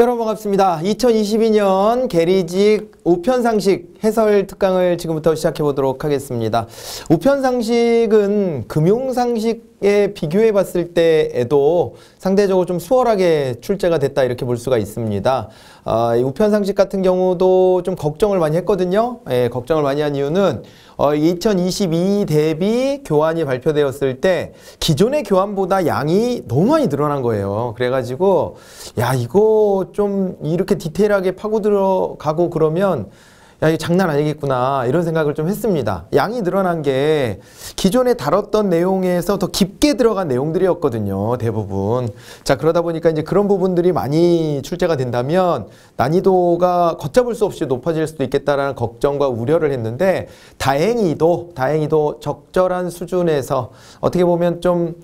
여러분 반갑습니다. 2022년 계리직 우편상식 해설 특강을 지금부터 시작해 보도록 하겠습니다. 우편상식은 금융상식에 비교해 봤을 때에도 상대적으로 좀 수월하게 출제가 됐다 이렇게 볼 수가 있습니다. 이 우편상식 같은 경우도 좀 걱정을 많이 했거든요. 걱정을 많이 한 이유는 2022 대비 교환이 발표되었을 때 기존의 교환보다 양이 너무 많이 늘어난 거예요. 그래가지고 야 이거 좀 이렇게 디테일하게 파고 들어가고 그러면 야 이게 장난 아니겠구나 이런 생각을 좀 했습니다. 양이 늘어난 게 기존에 다뤘던 내용에서 더 깊게 들어간 내용들이었거든요. 대부분. 자 그러다 보니까 이제 그런 부분들이 많이 출제가 된다면 난이도가 걷잡을 수 없이 높아질 수도 있겠다라는 걱정과 우려를 했는데 다행히도 적절한 수준에서 어떻게 보면 좀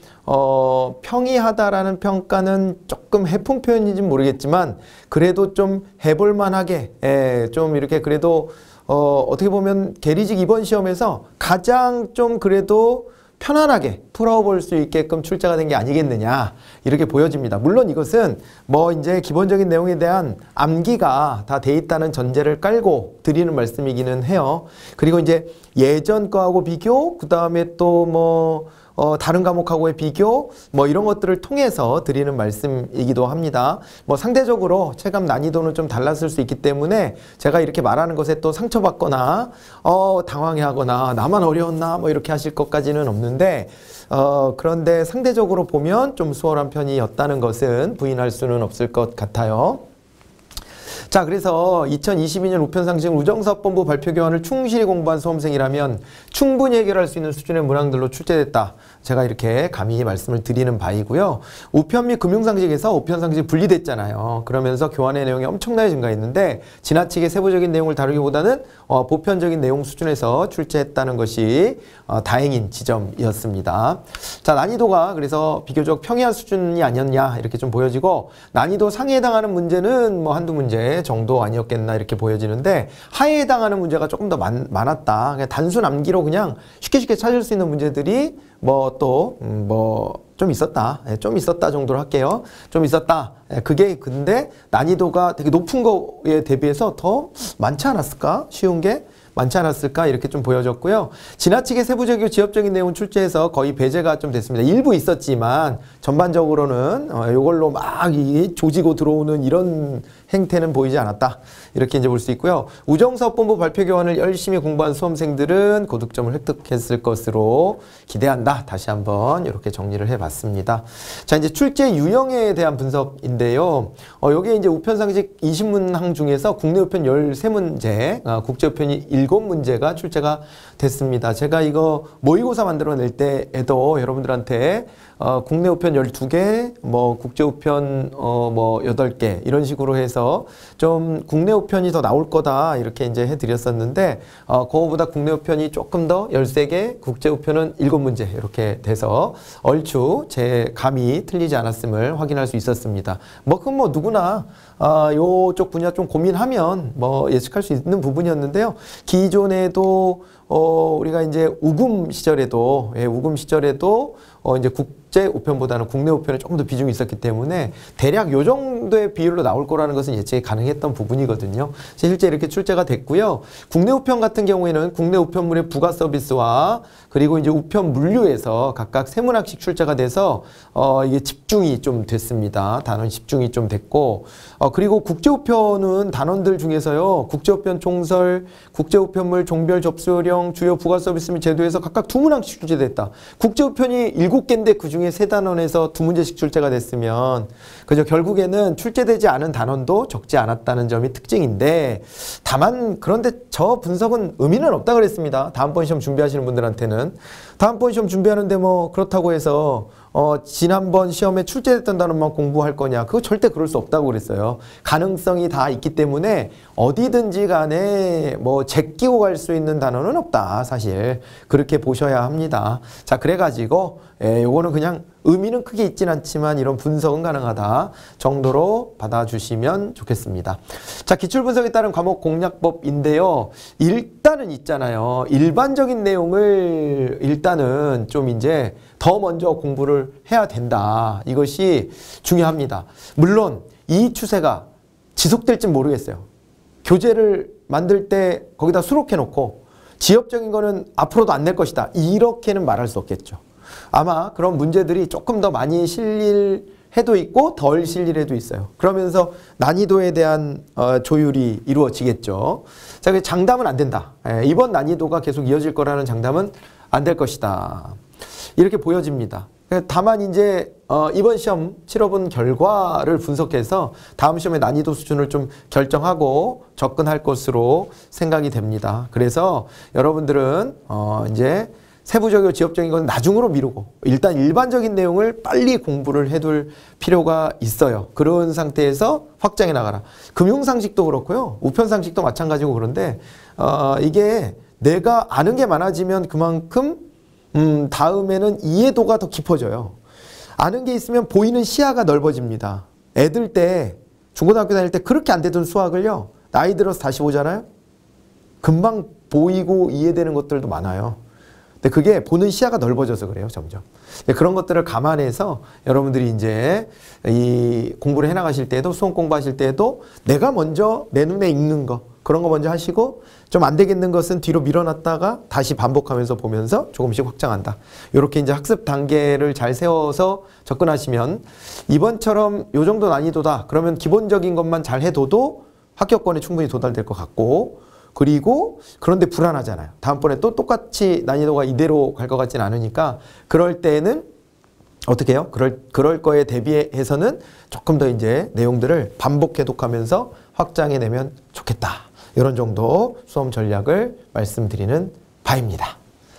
평이하다라는 평가는 조금 해풍 표현인지는 모르겠지만 그래도 좀 해볼 만하게 좀 이렇게 그래도 어떻게 보면 계리직 이번 시험에서 가장 좀 그래도 편안하게 풀어볼 수 있게끔 출제가 된 게 아니겠느냐 이렇게 보여집니다. 물론 이것은 뭐 이제 기본적인 내용에 대한 암기가 다 돼 있다는 전제를 깔고 드리는 말씀이기는 해요. 그리고 이제 예전 거하고 비교, 그 다음에 또 뭐 다른 과목하고의 비교 뭐 이런 것들을 통해서 드리는 말씀이기도 합니다. 뭐 상대적으로 체감 난이도는 좀 달랐을 수 있기 때문에 제가 이렇게 말하는 것에 또 상처받거나 당황해하거나 나만 어려웠나 뭐 이렇게 하실 것까지는 없는데 그런데 상대적으로 보면 좀 수월한 편이었다는 것은 부인할 수는 없을 것 같아요. 자, 그래서 2022년 우편상식 우정사업본부 발표 교환을 충실히 공부한 수험생이라면 충분히 해결할 수 있는 수준의 문항들로 출제됐다. 제가 이렇게 감히 말씀을 드리는 바이고요. 우편 및 금융상식에서 우편상식이 분리됐잖아요. 그러면서 교환의 내용이 엄청나게 증가했는데 지나치게 세부적인 내용을 다루기보다는 보편적인 내용 수준에서 출제했다는 것이 다행인 지점이었습니다. 자, 난이도가 그래서 비교적 평이한 수준이 아니었냐 이렇게 좀 보여지고 난이도 상에 해당하는 문제는 뭐 한두 문제 정도 아니었겠나 이렇게 보여지는데 하에 해당하는 문제가 조금 더 많았다. 그냥 단순 암기로 그냥 쉽게 찾을 수 있는 문제들이 뭐 또 좀 있었다. 좀 있었다 정도로 할게요. 좀 있었다. 그게 근데 난이도가 되게 높은 거에 대비해서 더 많지 않았을까? 쉬운 게 많지 않았을까? 이렇게 좀 보여졌고요. 지나치게 세부적이고 지엽적인 내용을 출제해서 거의 배제가 좀 됐습니다. 일부 있었지만 전반적으로는 이걸로 막 조지고 들어오는 이런 행태는 보이지 않았다. 이렇게 이제 볼 수 있고요. 우정사업본부 발표 교환을 열심히 공부한 수험생들은 고득점을 획득했을 것으로 기대한다. 다시 한번 이렇게 정리를 해봤습니다. 자, 이제 출제 유형에 대한 분석인데요. 여기에 이제 우편상식 20문항 중에서 국내 우편 13문제, 국제 우편이 7문제가 출제가 됐습니다. 제가 이거 모의고사 만들어낼 때에도 여러분들한테 국내 우편 12개, 뭐 국제 우편 뭐 8개 이런 식으로 해서 좀 국내 우편이 더 나올 거다 이렇게 이제 해드렸었는데 그거보다 국내 우편이 조금 더 13개, 국제 우편은 7문제 이렇게 돼서 얼추 제 감이 틀리지 않았음을 확인할 수 있었습니다. 그건 뭐 누구나 요쪽 분야 좀 고민하면 뭐 예측할 수 있는 부분이었는데요. 기존에도 우리가 이제 우금 시절에도 이제 국제 우편보다는 국내 우편에 조금 더 비중이 있었기 때문에 대략 요 정도의 비율로 나올 거라는 것은 예측이 가능했던 부분이거든요. 실제 이렇게 출제가 됐고요. 국내 우편 같은 경우에는 국내 우편물의 부가 서비스와 그리고 이제 우편 물류에서 각각 3문항씩 출제가 돼서 이게 집중이 좀 됐습니다. 단원 집중이 좀 됐고 그리고 국제 우편은 단원들 중에서요. 국제 우편 총설, 국제 우편물 종별 접수요령, 주요 부가 서비스 및 제도에서 각각 2문항씩 출제됐다. 국제 우편이 7개인데 그중에 3단원에서 2문제씩 출제가 됐으면 그죠? 결국에는 출제되지 않은 단원도 적지 않았다는 점이 특징인데 다만 그런데 저 분석은 의미는 없다 그랬습니다. 다음번 시험 준비하시는 분들한테는 다음번 시험 준비하는데 뭐 그렇다고 해서 지난번 시험에 출제됐던 단원만 공부할 거냐? 그거 절대 그럴 수 없다고 그랬어요. 가능성이 다 있기 때문에 어디든지 간에 뭐 제끼고 갈 수 있는 단원은 없다. 사실 그렇게 보셔야 합니다. 자, 그래가지고 요거는 그냥 의미는 크게 있진 않지만 이런 분석은 가능하다 정도로 받아주시면 좋겠습니다. 자, 기출분석에 따른 과목 공략법인데요. 일단은 있잖아요. 일반적인 내용을 일단은 좀 이제 더 먼저 공부를 해야 된다. 이것이 중요합니다. 물론 이 추세가 지속될지 모르겠어요. 교재를 만들 때 거기다 수록해 놓고 지엽적인 거는 앞으로도 안 낼 것이다. 이렇게는 말할 수 없겠죠. 아마 그런 문제들이 조금 더 많이 실릴 해도 있고 덜 실릴 해도 있어요. 그러면서 난이도에 대한 조율이 이루어지겠죠. 자, 장담은 안 된다. 이번 난이도가 계속 이어질 거라는 장담은 안 될 것이다. 이렇게 보여집니다. 다만 이제 이번 시험 치러본 결과를 분석해서 다음 시험의 난이도 수준을 좀 결정하고 접근할 것으로 생각이 됩니다. 그래서 여러분들은 이제 세부적이고 지엽적인 건 나중으로 미루고 일단 일반적인 내용을 빨리 공부를 해둘 필요가 있어요. 그런 상태에서 확장해 나가라. 금융상식도 그렇고요. 우편상식도 마찬가지고 그런데 이게 내가 아는 게 많아지면 그만큼 다음에는 이해도가 더 깊어져요. 아는 게 있으면 보이는 시야가 넓어집니다. 애들 때 중고등학교 다닐 때 그렇게 안 되던 수학을요. 나이 들어서 다시 보잖아요. 금방 보이고 이해되는 것들도 많아요. 근데 그게 보는 시야가 넓어져서 그래요, 점점. 그런 것들을 감안해서 여러분들이 이제 이 공부를 해나가실 때에도 수험 공부하실 때에도 내가 먼저 내 눈에 익는 거 그런 거 먼저 하시고 좀 안 되겠는 것은 뒤로 밀어놨다가 다시 반복하면서 보면서 조금씩 확장한다. 이렇게 이제 학습 단계를 잘 세워서 접근하시면 이번처럼 요 정도 난이도다. 그러면 기본적인 것만 잘 해둬도 합격권에 충분히 도달될 것 같고 그리고 그런데 불안하잖아요. 다음번에 또 똑같이 난이도가 이대로 갈 것 같지는 않으니까 그럴 때는 어떻게 해요? 그럴 거에 대비해서는 조금 더 이제 내용들을 반복 해독하면서 확장해내면 좋겠다. 이런 정도 수험 전략을 말씀드리는 바입니다.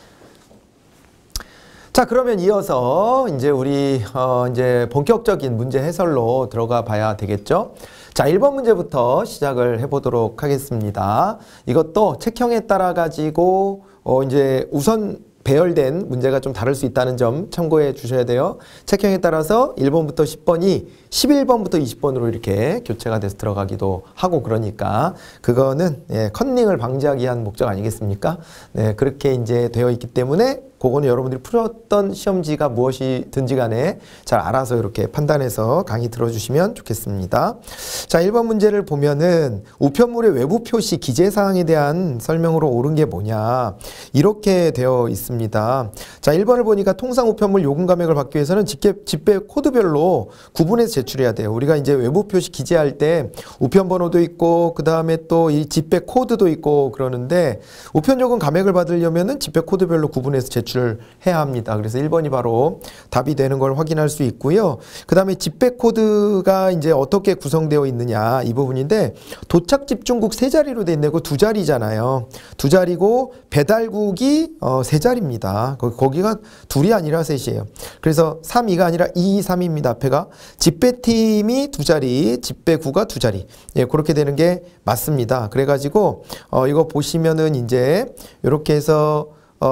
자, 그러면 이어서 이제 우리 이제 본격적인 문제 해설로 들어가 봐야 되겠죠. 자, 1번 문제부터 시작을 해보도록 하겠습니다. 이것도 책형에 따라 가지고 이제 우선 배열된 문제가 좀 다를 수 있다는 점 참고해 주셔야 돼요. 책형에 따라서 1번부터 10번이 11번부터 20번으로 이렇게 교체가 돼서 들어가기도 하고 그러니까 그거는 컨닝을 방지하기 위한 목적 아니겠습니까? 네, 그렇게 이제 되어 있기 때문에 그거는 여러분들이 풀었던 시험지가 무엇이든지 간에 잘 알아서 이렇게 판단해서 강의 들어주시면 좋겠습니다. 자, 1번 문제를 보면은 우편물의 외부 표시 기재사항에 대한 설명으로 옳은 게 뭐냐 이렇게 되어 있습니다. 자, 1번을 보니까 통상 우편물 요금 감액을 받기 위해서는 집배 코드별로 구분해서 제출해야 돼요. 우리가 이제 외부 표시 기재할 때 우편 번호도 있고 그 다음에 또 이 집배 코드도 있고 그러는데 우편 요금 감액을 받으려면은 집배 코드별로 구분해서 제출해야 합니다. 그래서 1번이 바로 답이 되는 걸 확인할 수 있고요. 그 다음에 집배 코드가 이제 어떻게 구성되어 있느냐 이 부분인데 도착 집중국 세 자리로 돼 있네고 두 자리잖아요. 두 자리고 배달국이 세 자리입니다. 거기가 둘이 아니라 셋이에요. 그래서 3, 2가 아니라 2, 3입니다. 앞에가 집배팀이 두 자리, 집배구가 두 자리. 예, 그렇게 되는 게 맞습니다. 그래가지고 이거 보시면은 이제 이렇게 해서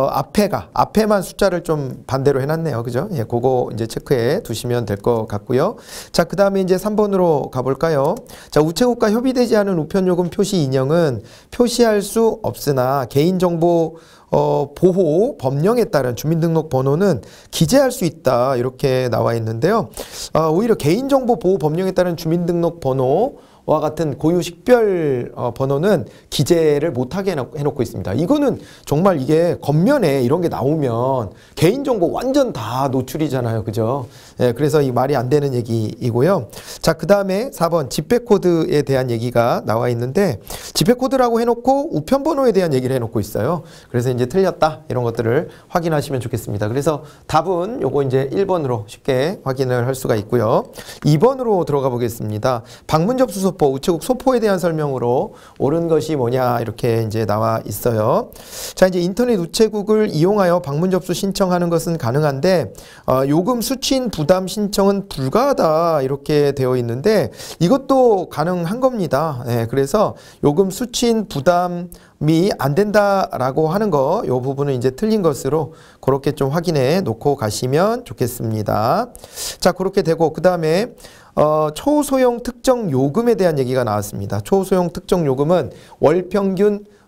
앞에만 숫자를 좀 반대로 해놨네요. 그죠? 예, 그거 이제 체크해 두시면 될 것 같고요. 자, 그 다음에 이제 3번으로 가볼까요? 자, 우체국과 협의되지 않은 우편요금 표시 인형은 표시할 수 없으나 개인정보 보호 법령에 따른 주민등록번호는 기재할 수 있다. 이렇게 나와 있는데요. 오히려 개인정보 보호 법령에 따른 주민등록번호 와 같은 고유 식별 번호는 기재를 못하게 해놓고 있습니다. 이거는 정말 이게 겉면에 이런 게 나오면 개인정보 완전 다 노출이잖아요. 그죠? 예, 그래서 이 말이 안 되는 얘기이고요. 자, 그 다음에 4번 집배코드에 대한 얘기가 나와 있는데 집배코드라고 해놓고 우편번호에 대한 얘기를 해놓고 있어요. 그래서 이제 틀렸다. 이런 것들을 확인하시면 좋겠습니다. 그래서 답은 요거 이제 1번으로 쉽게 확인을 할 수가 있고요. 2번으로 들어가 보겠습니다. 방문 접수 소포, 우체국 소포에 대한 설명으로 옳은 것이 뭐냐 이렇게 이제 나와 있어요. 자, 이제 인터넷 우체국을 이용하여 방문 접수 신청하는 것은 가능한데 요금 수취인 부담 신청은 불가하다 이렇게 되어 있는데 이것도 가능한 겁니다. 네, 그래서 요금 수취인 부담이 안 된다라고 하는 거, 요 부분은 이제 틀린 것으로 그렇게 좀 확인해 놓고 가시면 좋겠습니다. 자, 그렇게 되고 그 다음에 초소형 특정 요금에 대한 얘기가 나왔습니다. 초소형 특정 요금은 월 평균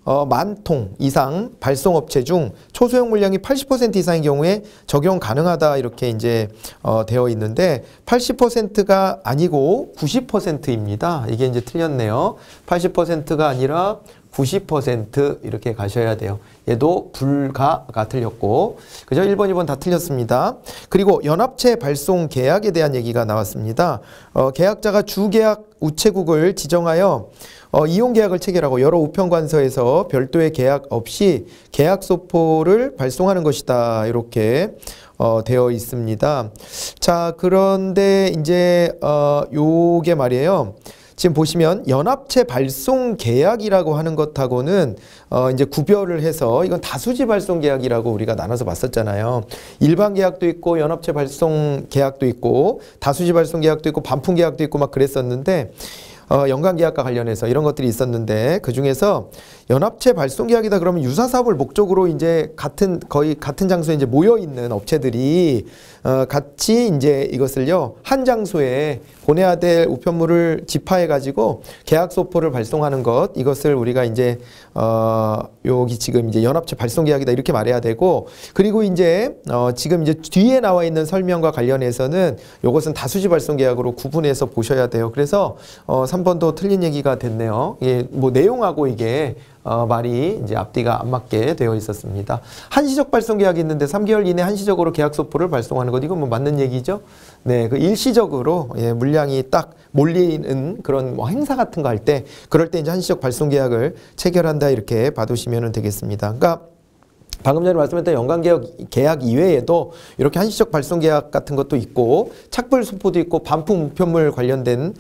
10,000통 이상 발송업체 중 초소형 물량이 80% 이상인 경우에 적용 가능하다 이렇게 이제 되어 있는데 80%가 아니고 90%입니다. 이게 이제 틀렸네요. 80%가 아니라 90% 이렇게 가셔야 돼요. 얘도 불가가 틀렸고, 그죠? 1번, 2번 다 틀렸습니다. 그리고 연합체 발송 계약에 대한 얘기가 나왔습니다. 계약자가 주계약 우체국을 지정하여 이용 계약을 체결하고 여러 우편관서에서 별도의 계약 없이 계약 소포를 발송하는 것이다. 이렇게 되어 있습니다. 자, 그런데 이제 요게 말이에요. 지금 보시면 연합체 발송 계약이라고 하는 것하고는 이제 구별을 해서 이건 다수지 발송 계약이라고 우리가 나눠서 봤었잖아요. 일반 계약도 있고 연합체 발송 계약도 있고 다수지 발송 계약도 있고 반품 계약도 있고 막 그랬었는데 연간 계약과 관련해서 이런 것들이 있었는데 그 중에서 연합체 발송 계약이다 그러면 유사 사업을 목적으로 이제 거의 같은 장소에 이제 모여 있는 업체들이 같이 이제 이것을요 한 장소에 보내야 될 우편물을 집하해 가지고 계약 소포를 발송하는 것, 이것을 우리가 이제 여기 지금 이제 연합체 발송 계약이다 이렇게 말해야 되고, 그리고 이제 지금 이제 뒤에 나와 있는 설명과 관련해서는 이것은 다수지 발송 계약으로 구분해서 보셔야 돼요. 그래서 3번도 틀린 얘기가 됐네요. 이게 뭐 내용하고 이게 말이 이제 앞뒤가 안 맞게 되어 있었습니다. 한시적 발송 계약이 있는데 3개월 이내 한시적으로 계약 소포를 발송하는 것, 이건 뭐 맞는 얘기죠. 네, 그 일시적으로 물량이 딱 몰리는 그런 뭐 행사 같은 거 할 때, 그럴 때 이제 한시적 발송 계약을 체결한다 이렇게 봐두시면 되겠습니다. 그러니까 방금 전에 말씀드렸던 연간 계약 이외에도 이렇게 한시적 발송 계약 같은 것도 있고 착불 소포도 있고 반품 우편물 관련된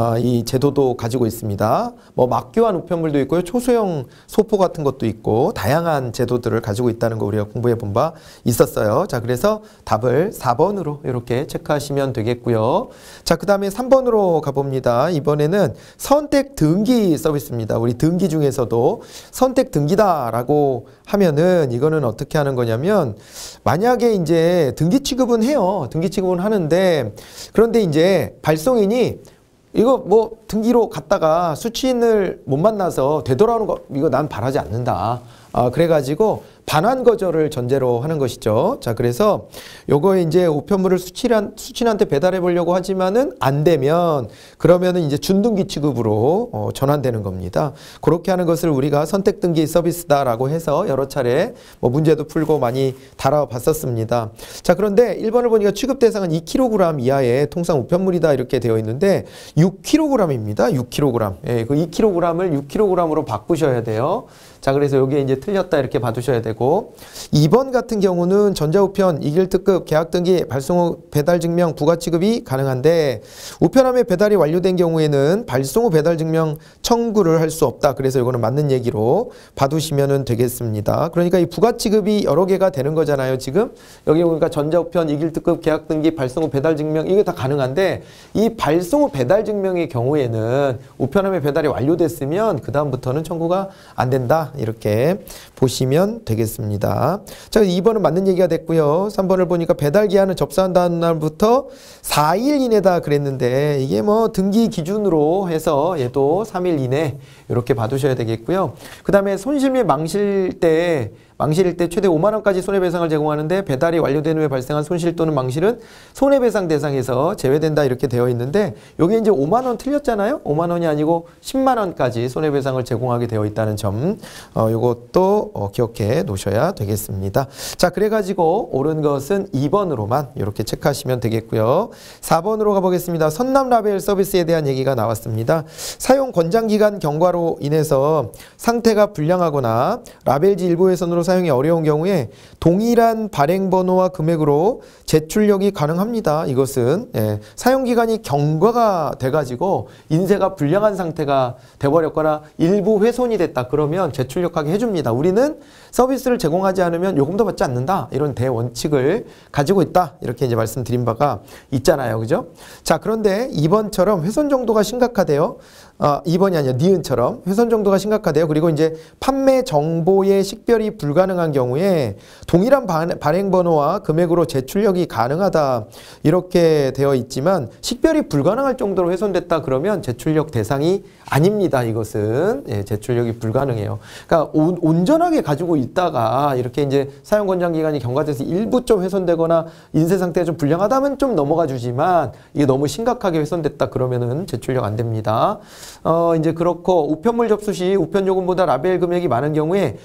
이 제도도 가지고 있습니다. 뭐 막교환 우편물도 있고요. 초소형 소포 같은 것도 있고 다양한 제도들을 가지고 있다는 거 우리가 공부해 본 바 있었어요. 자, 그래서 답을 4번으로 이렇게 체크하시면 되겠고요. 자, 그 다음에 3번으로 가봅니다. 이번에는 선택 등기 서비스입니다. 우리 등기 중에서도 선택 등기다라고 하면은 이거는 어떻게 하는 거냐면, 만약에 이제 등기 취급은 해요. 등기 취급은 하는데, 그런데 이제 발송인이 이거 뭐 등기로 갔다가 수취인을 못 만나서 되돌아오는 거, 이거 난 바라지 않는다. 그래가지고 반환 거절을 전제로 하는 것이죠. 자, 그래서 요거에 이제 우편물을 수취인한테 배달해 보려고 하지만은 안 되면 그러면은 이제 준등기 취급으로 전환되는 겁니다. 그렇게 하는 것을 우리가 선택 등기 서비스다라고 해서 여러 차례 뭐 문제도 풀고 많이 다뤄봤었습니다. 자, 그런데 1번을 보니까 취급 대상은 2kg 이하의 통상 우편물이다 이렇게 되어 있는데 6kg입니다. 6kg. 예, 그 2kg을 6kg으로 바꾸셔야 돼요. 자, 그래서 여기에 이제 틀렸다 이렇게 봐두셔야 되고, 2번 같은 경우는 전자우편, 이길특급, 계약등기, 발송 후 배달증명, 부가취급이 가능한데 우편함에 배달이 완료된 경우에는 발송 후 배달증명 청구를 할 수 없다. 그래서 이거는 맞는 얘기로 봐두시면 되겠습니다. 그러니까 이 부가취급이 여러 개가 되는 거잖아요. 지금 여기 보니까 전자우편, 이길특급, 계약등기, 발송 후 배달증명 이게 다 가능한데, 이 발송 후 배달증명의 경우에는 우편함에 배달이 완료됐으면 그 다음부터는 청구가 안 된다. 이렇게 보시면 되겠습니다. 자, 2번은 맞는 얘기가 됐고요. 3번을 보니까 배달 기한은 접수한다는 날부터 4일 이내다 그랬는데, 이게 뭐 등기 기준으로 해서 얘도 3일 이내 이렇게 봐두셔야 되겠고요. 그 다음에 손실 및 망실일 때 최대 5만 원까지 손해배상을 제공하는데 배달이 완료된 후에 발생한 손실 또는 망실은 손해배상 대상에서 제외된다 이렇게 되어 있는데, 여기 이제 5만 원 틀렸잖아요. 5만 원이 아니고 10만 원까지 손해배상을 제공하게 되어 있다는 점, 요것도 기억해 놓으셔야 되겠습니다. 자, 그래가지고 옳은 것은 2번으로만 이렇게 체크하시면 되겠고요. 4번으로 가보겠습니다. 선남라벨 서비스에 대한 얘기가 나왔습니다. 사용 권장기간 경과로 인해서 상태가 불량하거나 라벨지 일부 훼손으로 사용이 어려운 경우에 동일한 발행번호와 금액으로 재출력이 가능합니다. 이것은 사용기간이 경과가 돼가지고 인쇄가 불량한 상태가 돼버렸거나 일부 훼손이 됐다 그러면 재출력하게 해줍니다. 우리는 서비스를 제공하지 않으면 요금도 받지 않는다. 이런 대원칙을 가지고 있다. 이렇게 이제 말씀드린 바가 있잖아요. 그죠? 자, 그런데 이번처럼 훼손 정도가 심각하대요. 2번이 아니라 니은처럼 훼손 정도가 심각하대요. 그리고 이제 판매 정보의 식별이 불가능한 경우에 동일한 발행 번호와 금액으로 재출력이 가능하다 이렇게 되어 있지만 식별이 불가능할 정도로 훼손됐다 그러면 재출력 대상이 아닙니다. 이것은 예, 재출력이 불가능해요. 그러니까 온전하게 가지고 있다가 이렇게 이제 사용 권장 기간이 경과돼서 일부 좀 훼손되거나 인쇄 상태가 좀 불량하다면 좀 넘어가 주지만 이게 너무 심각하게 훼손됐다 그러면은 재출력 안 됩니다. 이제 그렇고 우편물 접수 시 우편 요금보다 라벨 금액이 많은 경우에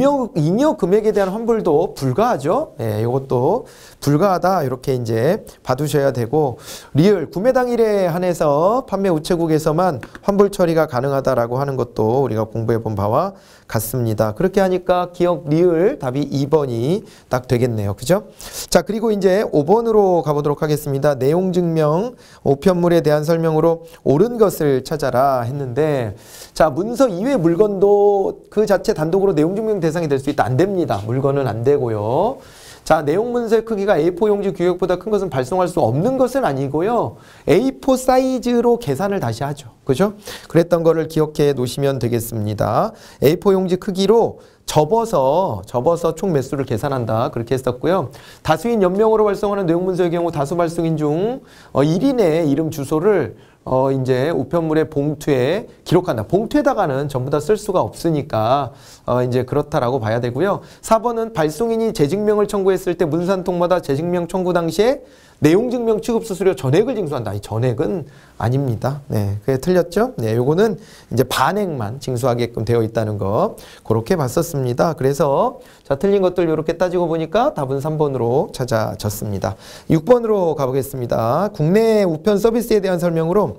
잉여 금액에 대한 환불도 불가하죠. 예, 이것도 불가하다 이렇게 이제 봐두셔야 되고 리을 구매 당일에 한해서 판매 우체국에서만 환불 처리가 가능하다라고 하는 것도 우리가 공부해 본 바와 같습니다. 그렇게 하니까 기억 리을 답이 2번이 딱 되겠네요. 그죠? 자, 그리고 이제 5번으로 가보도록 하겠습니다. 내용 증명 우편물에 대한 설명으로 옳은 것을 찾아라 했는데 자, 문서 이외 물건도 그 자체 단독으로 내용 증명 대상이 될 수 있다. 안 됩니다. 물건은 안 되고요. 자, 내용 문서의 크기가 A4 용지 규격보다 큰 것은 발송할 수 없는 것은 아니고요. A4 사이즈로 계산을 다시 하죠. 그죠? 그랬던 거를 기억해 놓으시면 되겠습니다. A4 용지 크기로 접어서 총 매수를 계산한다. 그렇게 했었고요. 다수인 연명으로 발송하는 내용 문서의 경우 다수 발송인 중 1인의 이름 주소를 이제 우편물의 봉투에 기록한다. 봉투에다가는 전부 다 쓸 수가 없으니까 이제 그렇다라고 봐야 되고요. 4번은 발송인이 재증명을 청구했을 때 문산통마다 재증명 청구 당시에 내용증명 취급 수수료 전액을 징수한다. 이 전액은 아닙니다. 네, 그게 틀렸죠? 네, 요거는 이제 반액만 징수하게끔 되어 있다는 거 그렇게 봤었습니다. 그래서 자, 틀린 것들 이렇게 따지고 보니까 답은 3번으로 찾아졌습니다. 6번으로 가보겠습니다. 국내 우편 서비스에 대한 설명으로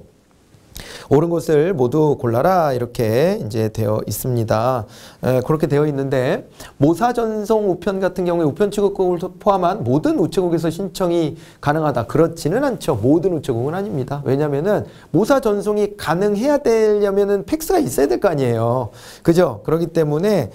옳은 것을 모두 골라라 이렇게 이제 되어 있습니다. 그렇게 되어 있는데 모사 전송 우편 같은 경우에 우편 취급국을 포함한 모든 우체국에서 신청이 가능하다. 그렇지는 않죠. 모든 우체국은 아닙니다. 왜냐면은 모사 전송이 가능해야 되려면은 팩스가 있어야 될 거 아니에요. 그죠? 그렇기 때문에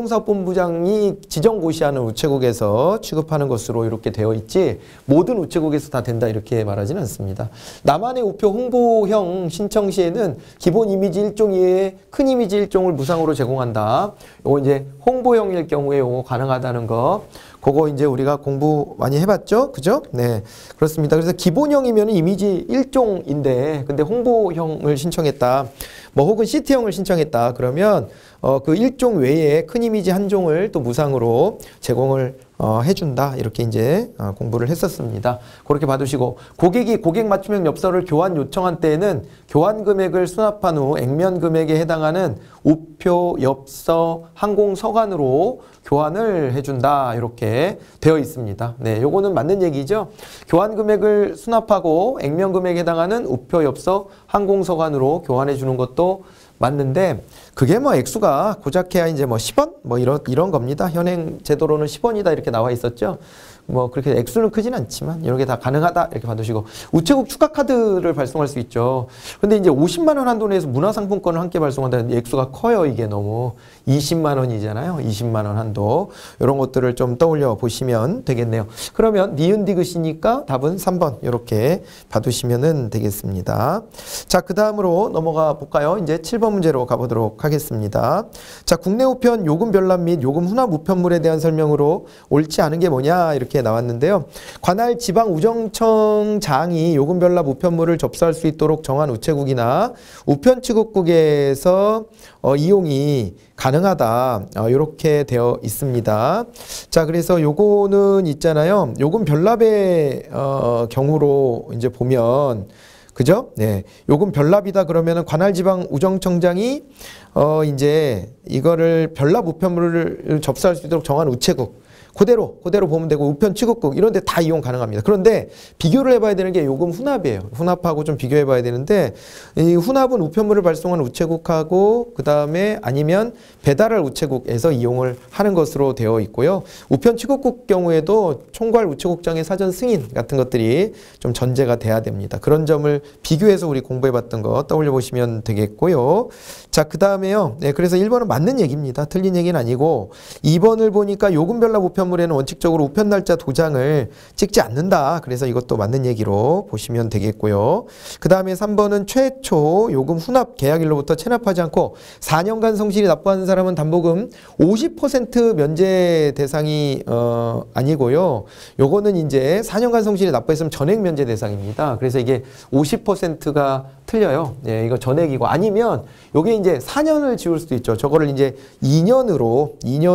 우정사업본부장이 지정고시하는 우체국에서 취급하는 것으로 이렇게 되어 있지 모든 우체국에서 다 된다 이렇게 말하지는 않습니다. 나만의 우표 홍보형 신청 시에는 기본 이미지 1종 이외에 큰 이미지 1종을 무상으로 제공한다. 요거 이제 홍보용일 경우에 요거 가능하다는 거. 그거 이제 우리가 공부 많이 해봤죠? 그죠? 네. 그렇습니다. 그래서 기본형이면 이미지 1종인데, 근데 홍보형을 신청했다. 뭐 혹은 CT형을 신청했다. 그러면 그 1종 외에 큰 이미지 1종을 또 무상으로 제공을 해준다. 이렇게 이제 공부를 했었습니다. 그렇게 봐두시고 고객이 고객 맞춤형 엽서를 교환 요청한 때에는 교환 금액을 수납한 후 액면 금액에 해당하는 우표, 엽서, 항공 서간으로 교환을 해준다. 이렇게 되어 있습니다. 네, 요거는 맞는 얘기죠. 교환 금액을 수납하고 액면 금액에 해당하는 우표, 엽서, 항공 서간으로 교환해 주는 것도 맞는데 그게 뭐 액수가 고작해야 이제 뭐 10원 뭐 이런 겁니다. 현행 제도로는 10원이다 이렇게 나와 있었죠. 뭐 그렇게 액수는 크진 않지만 이런 게 다 가능하다 이렇게 봐두시고 우체국 추가 카드를 발송할 수 있죠. 근데 이제 50만 원 한도 내에서 문화상품권을 함께 발송한다는 액수가 커요. 이게 너무 20만 원이잖아요. 20만 원 한도 이런 것들을 좀 떠올려 보시면 되겠네요. 그러면 니은 디귿이니까 답은 3번 이렇게 봐두시면 되겠습니다. 자, 그 다음으로 넘어가 볼까요? 이제 7번 문제로 가보도록 하겠습니다. 자, 국내 우편 요금 별납 및 요금 혼합 우편물에 대한 설명으로 옳지 않은 게 뭐냐 이렇게 나왔는데요. 관할 지방 우정청장이 요금 별납 우편물을 접수할 수 있도록 정한 우체국이나 우편 취급국에서 이용이 가능하다. 이렇게 되어 있습니다. 자, 그래서 요거는 있잖아요. 요금 별납의 경우로 이제 보면 그죠? 네. 요금 별납이다 그러면은 관할 지방 우정청장이 이제 이거를 별납 우편물을 접수할 수 있도록 정한 우체국 그대로 보면 되고 우편 취급국 이런 데 다 이용 가능합니다. 그런데 비교를 해봐야 되는 게 요금 혼합이에요. 혼합하고 좀 비교해 봐야 되는데 이 혼합은 우편물을 발송하는 우체국하고 그 다음에 아니면 배달할 우체국에서 이용을 하는 것으로 되어 있고요. 우편 취급국 경우에도 총괄 우체국장의 사전 승인 같은 것들이 좀 전제가 돼야 됩니다. 그런 점을 비교해서 우리 공부해 봤던 거 떠올려 보시면 되겠고요. 자, 그 다음에요. 네, 그래서 1번은 맞는 얘기입니다. 틀린 얘기는 아니고 2번을 보니까 요금 별납 우편 우편물에는 원칙적으로 우편 날짜 도장을 찍지 않는다. 그래서 이것도 맞는 얘기로 보시면 되겠고요. 그 다음에 3번은 최초 요금 후납 계약일로부터 체납하지 않고 4년간 성실히 납부하는 사람은 담보금 50% 면제 대상이 아니고요. 요거는 이제 4년간 성실히 납부했으면 전액 면제 대상입니다. 그래서 이게 50%가 틀려요. 예, 이거 전액이고 아니면 요게 이제 4년을 지울 수도 있죠. 저거를 이제 2년으로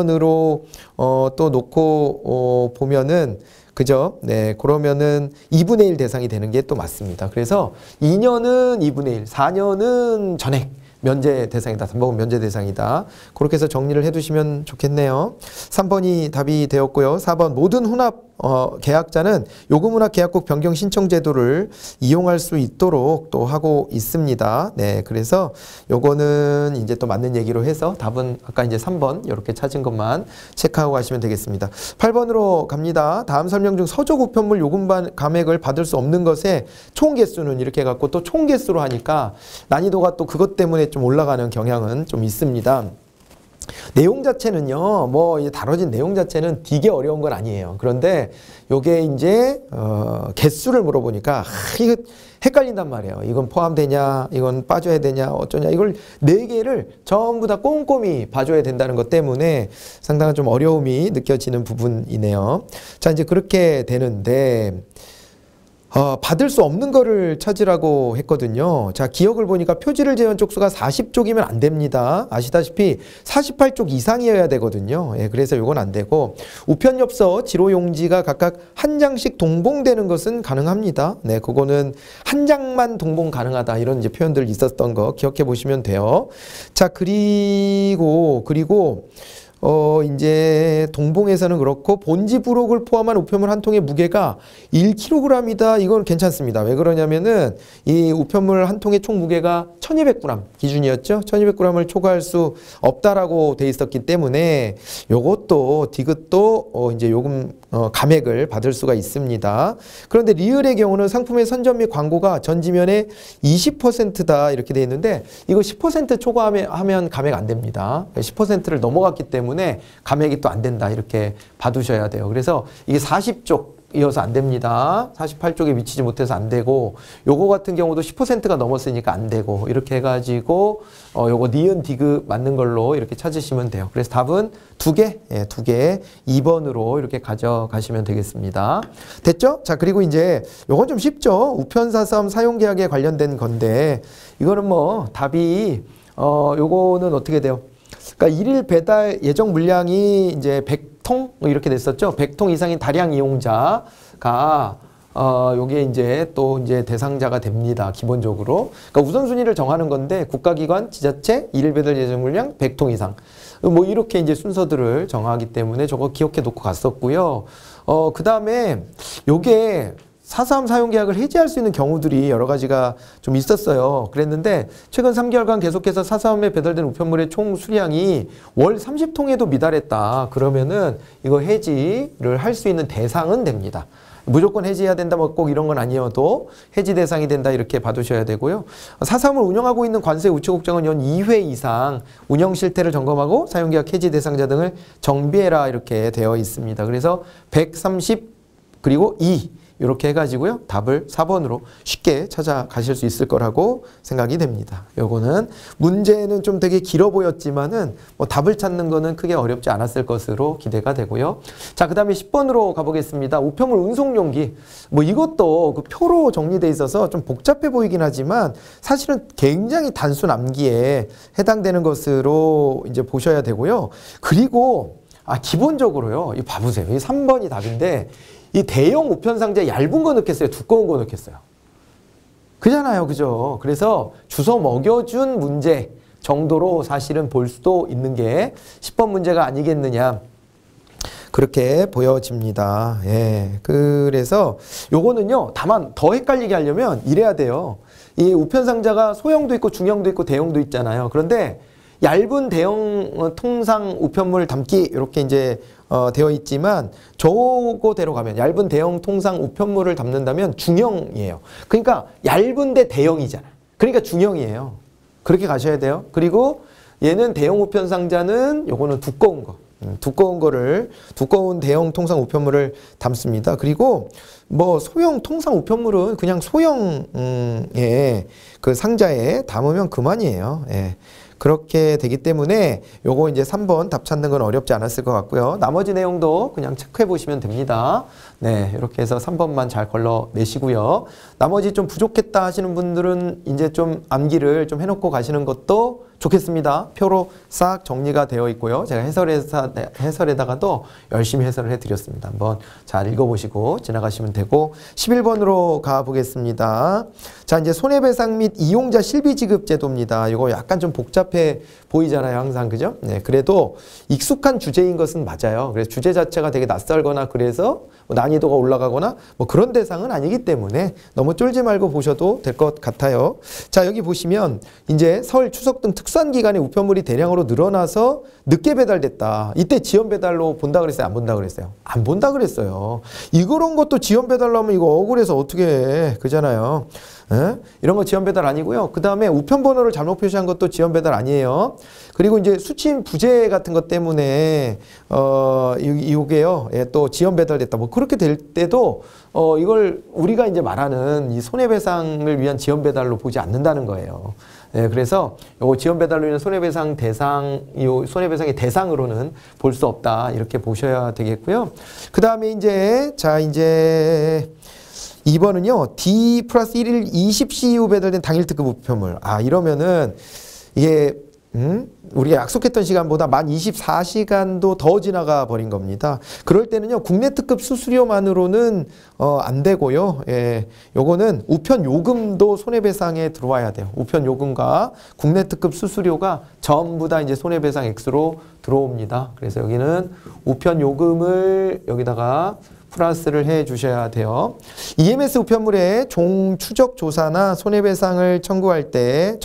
또 놓고 보면은 그죠? 네, 그러면은 2분의 1 대상이 되는 게 또 맞습니다. 그래서 2년은 2분의 1, 4년은 전액 면제 대상이다. 담보금 면제 대상이다. 그렇게 해서 정리를 해두시면 좋겠네요. 3번이 답이 되었고요. 4번 모든 혼합 계약자는 요금 혼합 계약국 변경 신청 제도를 이용할 수 있도록 또 하고 있습니다. 네, 그래서 요거는 이제 또 맞는 얘기로 해서 답은 아까 이제 3번 이렇게 찾은 것만 체크하고 가시면 되겠습니다. 8번으로 갑니다. 다음 설명 중 서적 우편물 요금 감액을 받을 수 없는 것의 총 개수는 이렇게 해갖고 또 총 개수로 하니까 난이도가 또 그것 때문에 좀 올라가는 경향은 좀 있습니다. 내용 자체는요, 다뤄진 내용 자체는 되게 어려운 건 아니에요. 그런데 요게 이제, 개수를 물어보니까, 이거 헷갈린단 말이에요. 이건 포함되냐, 이건 빠져야 되냐, 어쩌냐. 이걸 4개를 전부 다 꼼꼼히 봐줘야 된다는 것 때문에 상당한 좀 어려움이 느껴지는 부분이네요. 자, 이제 그렇게 되는데, 받을 수 없는 거를 찾으라고 했거든요. 자, 기억을 보니까 표지를 제외한 쪽수가 40쪽이면 안 됩니다. 아시다시피 48쪽 이상이어야 되거든요. 예, 그래서 이건 안 되고 우편엽서 지로용지가 각각 한 장씩 동봉되는 것은 가능합니다. 네, 그거는 한 장만 동봉 가능하다. 이런 이제 표현들 있었던 거 기억해 보시면 돼요. 자, 그리고 이제 동봉에서는 그렇고 본지 부록을 포함한 우편물 한 통의 무게가 1kg이다. 이건 괜찮습니다. 왜 그러냐면은 이 우편물 한 통의 총 무게가 1200g 기준이었죠. 1200g을 초과할 수 없다라고 돼 있었기 때문에 요것도 디귿도 이제 요금 감액을 받을 수가 있습니다. 그런데 리을의 경우는 상품의 선전 및 광고가 전지면의 20%다 이렇게 돼 있는데 이거 10% 초과하면 감액 안 됩니다. 10%를 넘어갔기 때문에 감액이 또 안 된다 이렇게 봐두셔야 돼요. 그래서 이게 40쪽 이어서 안 됩니다. 48쪽에 미치지 못해서 안 되고 요거 같은 경우도 10%가 넘었으니까 안 되고 이렇게 해가지고 요거 니은 디귿 맞는 걸로 이렇게 찾으시면 돼요. 그래서 답은 2개, 2개 2번으로 이렇게 가져가시면 되겠습니다. 됐죠? 자, 그리고 이제 요건 좀 쉽죠? 우편사서함 사용계약에 관련된 건데 이거는 답이 요거는 어떻게 돼요? 그러니까 일일 배달 예정 물량이 이제 100통 이렇게 됐었죠. 100통 이상인 다량 이용자가 요게 이제 또 이제 대상자가 됩니다. 기본적으로. 그러니까 우선순위를 정하는 건데 국가기관, 지자체, 일일 배달 예정 물량 100통 이상. 이렇게 이제 순서들을 정하기 때문에 저거 기억해 놓고 갔었고요. 그다음에 요게 사서함 사용계약을 해지할 수 있는 경우들이 여러 가지가 좀 있었어요. 그랬는데 최근 3개월간 계속해서 사서함에 배달된 우편물의 총 수량이 월 30통에도 미달했다. 그러면은 이거 해지를 할 수 있는 대상은 됩니다. 무조건 해지해야 된다 꼭 이런 건 아니어도 해지 대상이 된다 이렇게 봐두셔야 되고요. 사서함을 운영하고 있는 관세 우체국장은 연 2회 이상 운영 실태를 점검하고 사용계약 해지 대상자 등을 정비해라 이렇게 되어 있습니다. 그래서 130 그리고 2 이렇게 해가지고요. 답을 4번으로 쉽게 찾아가실 수 있을 거라고 생각이 됩니다. 요거는 문제는 좀 되게 길어 보였지만은 답을 찾는 거는 크게 어렵지 않았을 것으로 기대가 되고요. 자, 그 다음에 10번으로 가보겠습니다. 우편물 운송용기. 이것도 그 표로 정리돼 있어서 좀 복잡해 보이긴 하지만 사실은 굉장히 단순 암기에 해당되는 것으로 이제 보셔야 되고요. 그리고 기본적으로요. 이거 봐보세요. 이 3번이 답인데 이 대형 우편 상자에 얇은 거 넣겠어요? 두꺼운 거 넣겠어요? 그잖아요. 그죠? 그래서 주워 먹여준 문제 정도로 사실은 볼 수도 있는 게 10번 문제가 아니겠느냐. 그렇게 보여집니다. 예. 그래서 요거는요. 다만 더 헷갈리게 하려면 이래야 돼요. 이 우편 상자가 소형도 있고 중형도 있고 대형도 있잖아요. 그런데 얇은 대형 통상 우편물 담기 이렇게 이제 되어 있지만 저거대로 가면 얇은 대형 통상 우편물을 담는다면 중형이에요. 그러니까 얇은데 대형이잖아요. 그러니까 중형이에요. 그렇게 가셔야 돼요. 그리고 얘는 대형 우편 상자는 요거는 두꺼운 거. 두꺼운 거를, 두꺼운 대형 통상 우편물을 담습니다. 그리고 뭐 소형 통상 우편물은 그냥 소형의 그 상자에 담으면 그만이에요. 예. 그렇게 되기 때문에 요거 이제 3번 답 찾는 건 어렵지 않았을 것 같고요. 나머지 내용도 그냥 체크해 보시면 됩니다. 네, 이렇게 해서 3번만 잘 걸러내시고요. 나머지 좀 부족했다 하시는 분들은 이제 좀 암기를 좀 해놓고 가시는 것도 좋겠습니다. 표로 싹 정리가 되어 있고요. 제가 해설에다가도 열심히 해설을 해드렸습니다. 한번 잘 읽어보시고 지나가시면 되고 11번으로 가보겠습니다. 자, 이제 손해배상 및 이용자 실비 지급 제도입니다. 이거 약간 좀 복잡해 보이잖아요. 항상 그죠? 네, 그래도 익숙한 주제인 것은 맞아요. 그래서 주제 자체가 되게 낯설거나 그래서 뭐 난이도가 올라가거나 뭐 그런 대상은 아니기 때문에 너무 쫄지 말고 보셔도 될 것 같아요. 자, 여기 보시면 이제 설, 추석 등 특수한 기간에 우편물이 대량으로 늘어나서 늦게 배달됐다. 이때 지연 배달로 본다 그랬어요? 안 본다 그랬어요? 안 본다 그랬어요. 이런 것도 지연 배달로 하면 이거 억울해서 어떻게 해. 그잖아요. 에? 이런 거 지연 배달 아니고요. 그 다음에 우편 번호를 잘못 표시한 것도 지연 배달 아니에요. 그리고 이제 수취인 부재 같은 것 때문에 이게요. 예, 또 지연 배달됐다. 뭐 그렇게 될 때도 이걸 우리가 이제 말하는 이 손해배상을 위한 지연 배달로 보지 않는다는 거예요. 네, 그래서 요 지연 배달로 인한 손해배상 대상, 요 손해배상의 대상으로는 볼 수 없다. 이렇게 보셔야 되겠고요. 그 다음에 이제, 자, 이제 2번은요, D 플러스 1일 20시 이후 배달된 당일 특급 우편물. 아, 이러면은 이게, 우리가 약속했던 시간보다 만 24시간도 더 지나가 버린 겁니다. 그럴 때는요, 국내 특급 수수료만으로는 안 되고요. 예, 요거는 우편 요금도 손해배상에 들어와야 돼요. 우편 요금과 국내 특급 수수료가 전부 다 이제 손해배상 액수로 들어옵니다. 그래서 여기는 우편 요금을 여기다가 플러스를 해 주셔야 돼요. EMS 우편물의 종 추적 조사나 손해배상을 청구한 때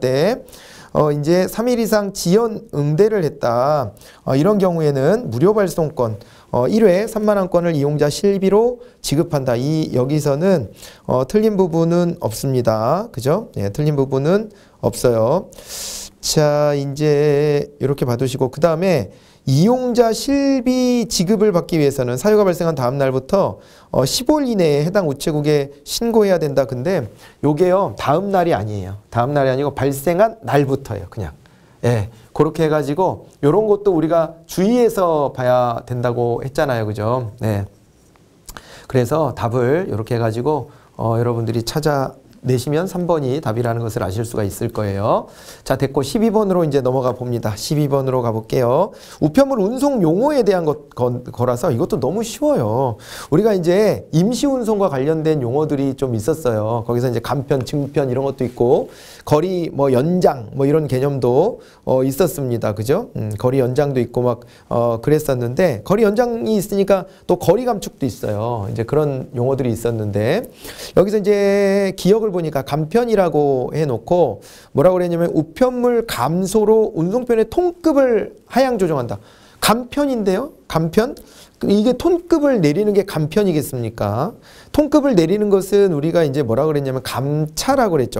이제 3일 이상 지연 응대를 했다. 이런 경우에는 무료 발송권 1회 3만 원권을 이용자 실비로 지급한다. 여기서는 틀린 부분은 없습니다. 그죠? 예, 틀린 부분은 없어요. 자, 이제 이렇게 봐두시고 그 다음에 이용자 실비 지급을 받기 위해서는 사유가 발생한 다음 날부터 15일 이내에 해당 우체국에 신고해야 된다. 근데 요게요, 다음 날이 아니에요. 다음 날이 아니고 발생한 날부터예요. 그냥. 예. 그렇게 해가지고 요런 것도 우리가 주의해서 봐야 된다고 했잖아요. 그죠? 네. 그래서 답을 이렇게 해가지고 여러분들이 찾아내시면 3번이 답이라는 것을 아실 수가 있을 거예요. 자, 됐고 12번으로 이제 넘어가 봅니다. 12번으로 가볼게요. 우편물 운송 용어에 대한 거라서 이것도 너무 쉬워요. 우리가 이제 임시 운송과 관련된 용어들이 좀 있었어요. 거기서 이제 간편, 증편 이런 것도 있고 거리 뭐 연장 뭐 이런 개념도 있었습니다. 그죠? 거리 연장도 있고 막 그랬었는데 거리 연장이 있으니까 또 거리 감축도 있어요. 이제 그런 용어들이 있었는데 여기서 이제 기억을 보니까 간편이라고 해놓고 뭐라고 그랬냐면 우편물 감소로 운송편의 톤급을 하향 조정한다. 간편인데요. 간편? 이게 톤급을 내리는 게 간편이겠습니까? 톤급을 내리는 것은 우리가 이제 뭐라 그랬냐면 감차라고 그랬죠.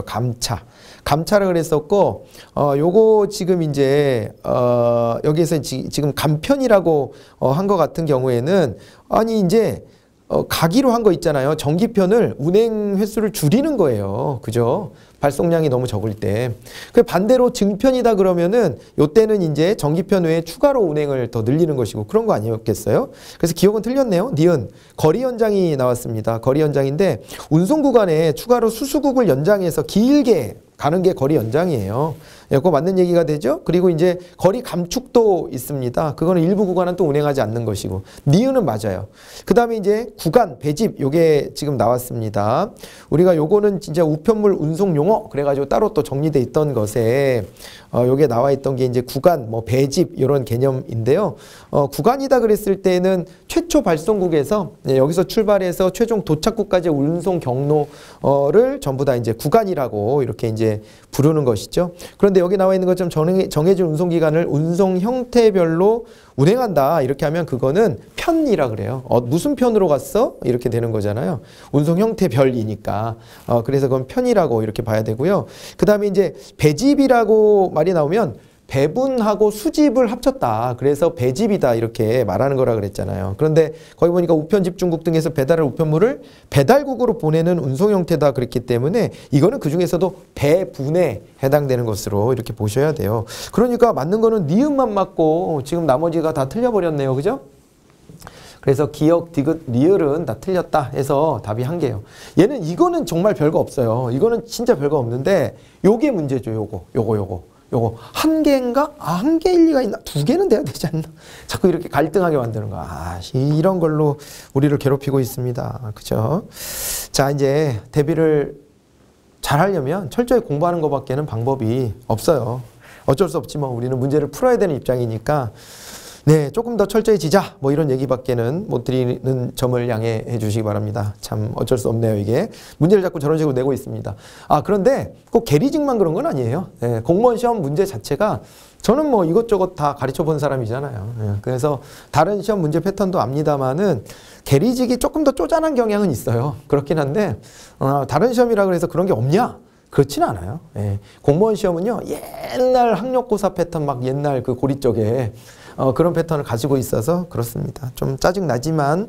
감차라 그랬었고 요거 지금 이제 여기에서 지금 간편이라고 한 것 같은 경우에는 아니 이제 가기로 한 거 있잖아요. 정기편을 운행 횟수를 줄이는 거예요. 그죠? 발송량이 너무 적을 때. 그 반대로 증편이다 그러면은 요때는 이제 정기편 외에 추가로 운행을 더 늘리는 것이고 그런 거 아니었겠어요? 그래서 기억은 틀렸네요. 니은 거리 연장이 나왔습니다. 거리 연장인데 운송 구간에 추가로 수수국을 연장해서 길게 가는 게 거리 연장이에요. 그거 맞는 얘기가 되죠? 그리고 이제 거리 감축도 있습니다. 그거는 일부 구간은 또 운행하지 않는 것이고. 니은은 맞아요. 그 다음에 이제 구간, 배집, 요게 지금 나왔습니다. 우리가 요거는 진짜 우편물 운송 용어, 그래가지고 따로 또 정리돼 있던 것에 요게 나와 있던 게 이제 구간, 뭐 배집, 이런 개념인데요. 구간이다 그랬을 때는 최초 발송국에서 여기서 출발해서 최종 도착국까지의 운송 경로를 전부 다 이제 구간이라고 이렇게 이제 부르는 것이죠. 그런데 여기 나와 있는 것처럼 정해진 운송기간을 운송 형태별로 운행한다. 이렇게 하면 그거는 편이라 그래요. 무슨 편으로 갔어? 이렇게 되는 거잖아요. 운송 형태별이니까. 그래서 그건 편이라고 이렇게 봐야 되고요. 그 다음에 이제 배집이라고 말이 나오면 배분하고 수집을 합쳤다. 그래서 배집이다 이렇게 말하는 거라 그랬잖아요. 그런데 거기 보니까 우편집중국 등에서 배달할 우편물을 배달국으로 보내는 운송 형태다 그랬기 때문에 이거는 그중에서도 배분에 해당되는 것으로 이렇게 보셔야 돼요. 그러니까 맞는 거는 니은만 맞고 지금 나머지가 다 틀려버렸네요. 그죠? 그래서 기역, 디귿, 리을은 다 틀렸다 해서 답이 한 개예요. 이거는 정말 별거 없어요. 이거는 진짜 별거 없는데 요게 문제죠. 요거 한 개인가? 한 개일 리가 있나? 두 개는 돼야 되지 않나? 자꾸 이렇게 갈등하게 만드는 거야. 이런 걸로 우리를 괴롭히고 있습니다. 그죠? 자, 이제 대비를 잘 하려면 철저히 공부하는 것밖에는 방법이 없어요. 어쩔 수 없지만 우리는 문제를 풀어야 되는 입장이니까 네, 조금 더 철저히 지자 뭐 이런 얘기밖에는 못 드리는 점을 양해해 주시기 바랍니다. 참 어쩔 수 없네요. 이게 문제를 자꾸 저런 식으로 내고 있습니다. 그런데 꼭 계리직만 그런 건 아니에요. 네, 공무원 시험 문제 자체가 저는 뭐 이것저것 다 가르쳐 본 사람이잖아요. 네, 그래서 다른 시험 문제 패턴도 압니다만은 계리직이 조금 더 쪼잔한 경향은 있어요. 그렇긴 한데 다른 시험이라 그래서 그런 게 없냐? 그렇지는 않아요. 예. 공무원 시험은요, 옛날 학력고사 패턴 막 옛날 그 고리 쪽에 그런 패턴을 가지고 있어서 그렇습니다. 좀 짜증나지만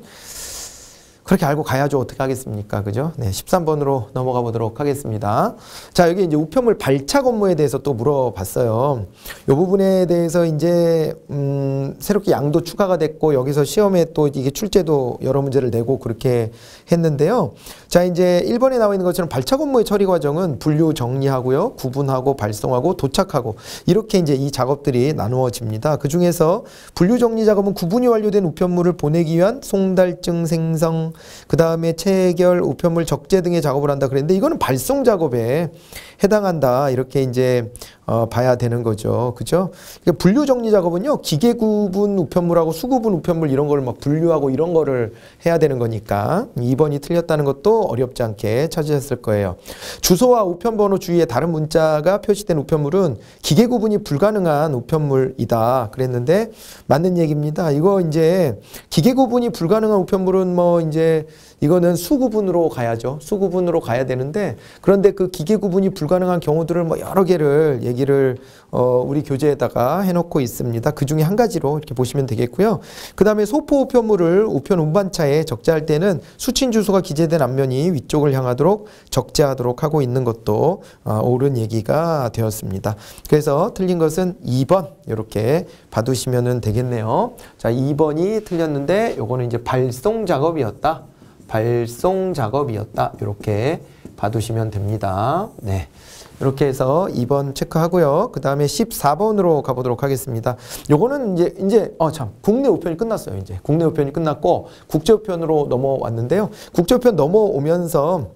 그렇게 알고 가야죠. 어떻게 하겠습니까? 그죠? 네, 13번으로 넘어가 보도록 하겠습니다. 자, 여기 이제 우편물 발착 업무에 대해서 또 물어봤어요. 이 부분에 대해서 이제, 새롭게 양도 추가가 됐고, 여기서 시험에 또 이게 출제도 여러 문제를 내고 그렇게 했는데요. 자, 이제 1번에 나와 있는 것처럼 발착 업무의 처리 과정은 분류 정리하고요, 구분하고, 발송하고, 도착하고, 이렇게 이제 이 작업들이 나누어집니다. 그 중에서 분류 정리 작업은 구분이 완료된 우편물을 보내기 위한 송달증 생성, 그 다음에 체결, 우편물 적재 등의 작업을 한다 그랬는데 이거는 발송 작업에 해당한다 이렇게 이제 봐야 되는 거죠. 그죠? 그러니까 분류 정리 작업은요, 기계 구분 우편물하고 수구분 우편물 이런 걸 막 분류하고 이런 거를 해야 되는 거니까 2번이 틀렸다는 것도 어렵지 않게 찾으셨을 거예요. 주소와 우편번호 주위에 다른 문자가 표시된 우편물은 기계 구분이 불가능한 우편물이다 그랬는데 맞는 얘기입니다. 이거 이제 기계 구분이 불가능한 우편물은 뭐 이제 이거는 수구분으로 가야죠. 수구분으로 가야 되는데 그런데 그 기계 구분이 불가능한 경우들을 뭐 여러 개를 얘기를 우리 교재에다가 해놓고 있습니다. 그 중에 한 가지로 이렇게 보시면 되겠고요. 그 다음에 소포 우편물을 우편 운반차에 적재할 때는 수친 주소가 기재된 앞면이 위쪽을 향하도록 적재하도록 하고 있는 것도 옳은 얘기가 되었습니다. 그래서 틀린 것은 2번 이렇게 봐두시면 되겠네요. 자, 2번이 틀렸는데 요거는 이제 발송 작업이었다. 발송 작업이었다. 이렇게 봐두시면 됩니다. 네. 이렇게 해서 2번 체크하고요. 그 다음에 14번으로 가보도록 하겠습니다. 요거는 이제 국내 우편이 끝났어요. 이제 국내 우편이 끝났고 국제 우편으로 넘어왔는데요. 국제 우편 넘어오면서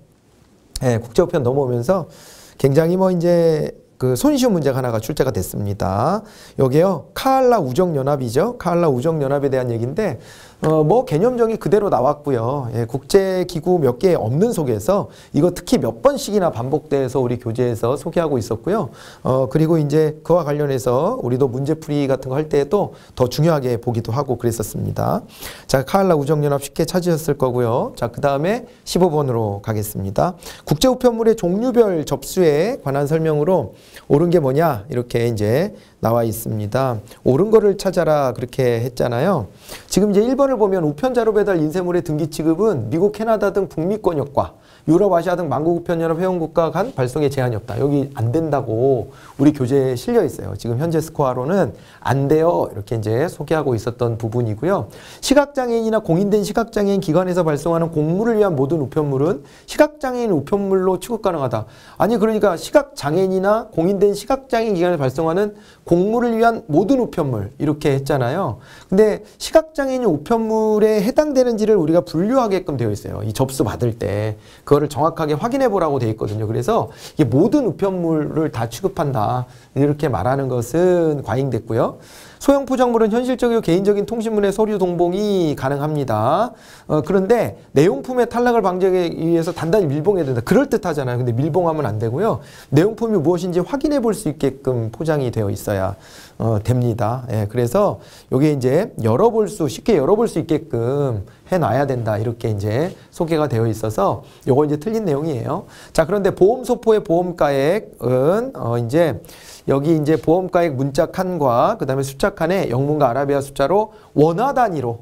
굉장히 뭐 이제 그 손쉬운 문제가 하나가 출제가 됐습니다. 여기요, 카알라 우정연합이죠. 카알라 우정연합에 대한 얘기인데 뭐 개념정이 그대로 나왔고요. 예, 국제기구 몇 개 없는 속에서 이거 특히 몇 번씩이나 반복돼서 우리 교재에서 소개하고 있었고요. 그리고 이제 그와 관련해서 우리도 문제풀이 같은 거 할 때에도 더 중요하게 보기도 하고 그랬었습니다. 자, 카알라 우정연합 쉽게 찾으셨을 거고요. 자, 그 다음에 15번으로 가겠습니다. 국제우편물의 종류별 접수에 관한 설명으로 옳은 게 뭐냐 이렇게 이제 나와 있습니다. 옳은 거를 찾아라 그렇게 했잖아요. 지금 이제 1번을 보면 우편자료 배달 인쇄물의 등기 취급은 미국, 캐나다 등 북미권 역과 유럽, 아시아 등 만국우편연합 회원국가 간 발송에 제한이 없다. 여기 안 된다고 우리 교재에 실려 있어요. 지금 현재 스코어로는 안 돼요. 이렇게 이제 소개하고 있었던 부분이고요. 시각장애인이나 공인된 시각장애인 기관에서 발송하는 공무를 위한 모든 우편물은 시각장애인 우편물로 취급 가능하다. 아니 그러니까 시각장애인이나 공인된 시각장애인 기관에서 발송하는 공무를 위한 모든 우편물 이렇게 했잖아요. 근데 시각장애인 우편물에 해당되는지를 우리가 분류하게끔 되어 있어요. 이 접수 받을 때 그거를 정확하게 확인해 보라고 되어 있거든요. 그래서 이게 모든 우편물을 다 취급한다 이렇게 말하는 것은 과잉됐고요. 소형 포장물은 현실적이고 개인적인 통신문의 서류 동봉이 가능합니다. 그런데 내용품의 탈락을 방지하기 위해서 단단히 밀봉해야 된다. 그럴듯하잖아요. 근데 밀봉하면 안 되고요. 내용품이 무엇인지 확인해 볼 수 있게끔 포장이 되어 있어야 됩니다. 예, 그래서 요게 이제 쉽게 열어볼 수 있게끔 해놔야 된다. 이렇게 이제 소개가 되어 있어서 요거 이제 틀린 내용이에요. 자, 그런데 보험소포의 보험가액은 이제 여기 이제 보험가액 문자 칸과 그 다음에 숫자 칸에 영문과 아라비아 숫자로 원화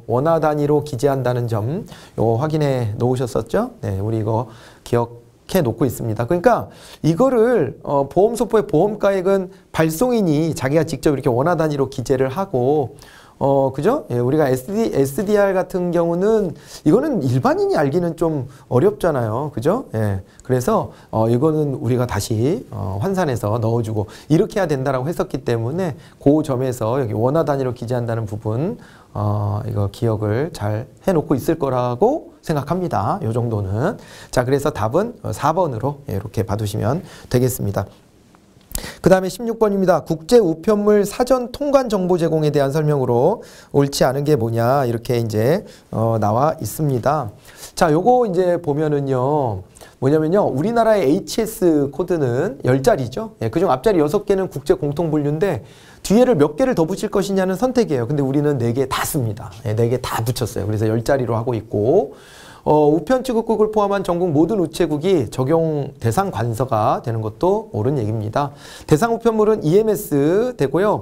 단위로 기재한다는 점 요거 확인해 놓으셨었죠? 네, 우리 이거 기억해 놓고 있습니다. 그러니까 이거를 보험소포의 보험가액은 발송인이 자기가 직접 이렇게 원화 단위로 기재를 하고 그죠? 예, 우리가 SDR 같은 경우는 이거는 일반인이 알기는 좀 어렵잖아요. 그죠? 예. 그래서 이거는 우리가 다시 환산해서 넣어주고 이렇게 해야 된다라고 했었기 때문에 그 점에서 여기 원화 단위로 기재한다는 부분 이거 기억을 잘 해놓고 있을 거라고 생각합니다. 요 정도는. 자, 그래서 답은 4번으로 이렇게 봐두시면 되겠습니다. 그 다음에 16번입니다. 국제 우편물 사전 통관 정보 제공에 대한 설명으로 옳지 않은 게 뭐냐 이렇게 이제 나와 있습니다. 자, 요거 이제 보면은요. 뭐냐면요. 우리나라의 HS 코드는 10자리죠. 예, 그중 앞자리 6개는 국제 공통 분류인데 뒤에를 몇 개를 더 붙일 것이냐는 선택이에요. 근데 우리는 4개 다 씁니다. 예, 4개 다 붙였어요. 그래서 10자리로 하고 있고 우편 취급국을 포함한 전국 모든 우체국이 적용 대상 관서가 되는 것도 옳은 얘기입니다. 대상 우편물은 EMS 되고요.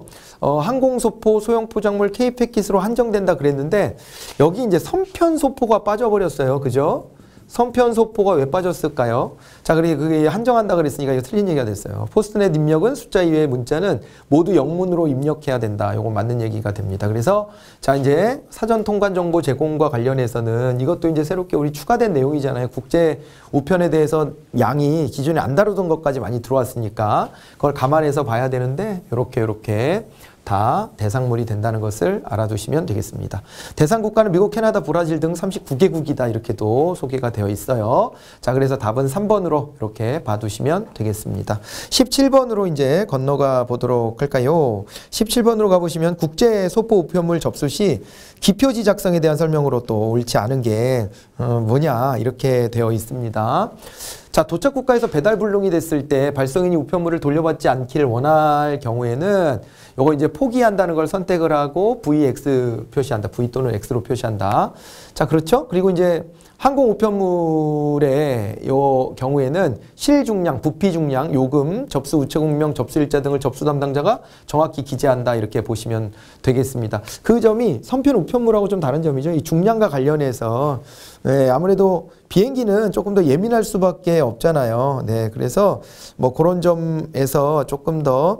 항공소포, 소형 포장물, K패킷으로 한정된다 그랬는데 여기 이제 선편소포가 빠져버렸어요. 그죠? 선편소포가 왜 빠졌을까요? 자, 그게 한정한다 그랬으니까 이거 틀린 얘기가 됐어요. 포스트넷 입력은 숫자 이외의 문자는 모두 영문으로 입력해야 된다. 이거 맞는 얘기가 됩니다. 그래서 자, 이제 사전 통관 정보 제공과 관련해서는 이것도 이제 새롭게 우리 추가된 내용이잖아요. 국제 우편에 대해서 양이 기존에 안 다루던 것까지 많이 들어왔으니까 그걸 감안해서 봐야 되는데 요렇게 다 대상물이 된다는 것을 알아두시면 되겠습니다. 대상 국가는 미국, 캐나다, 브라질 등 39개국이다 이렇게도 소개가 되어 있어요. 자, 그래서 답은 3번으로 이렇게 봐두시면 되겠습니다. 17번으로 이제 건너가 보도록 할까요? 17번으로 가보시면 국제 소포 우편물 접수 시 기표지 작성에 대한 설명으로 또 옳지 않은 게 뭐냐 이렇게 되어 있습니다. 자, 도착 국가에서 배달 불능이 됐을 때 발송인이 우편물을 돌려받지 않기를 원할 경우에는 요거 이제 포기한다는 걸 선택을 하고 VX 표시한다. V 또는 X로 표시한다. 자, 그렇죠? 그리고 이제 항공 우편물의 요 경우에는 실중량, 부피중량, 요금, 접수 우체국명, 접수일자 등을 접수 담당자가 정확히 기재한다. 이렇게 보시면 되겠습니다. 그 점이 선편 우편물하고 좀 다른 점이죠. 이 중량과 관련해서 네, 아무래도 비행기는 조금 더 예민할 수밖에 없잖아요. 네, 그래서 뭐 그런 점에서 조금 더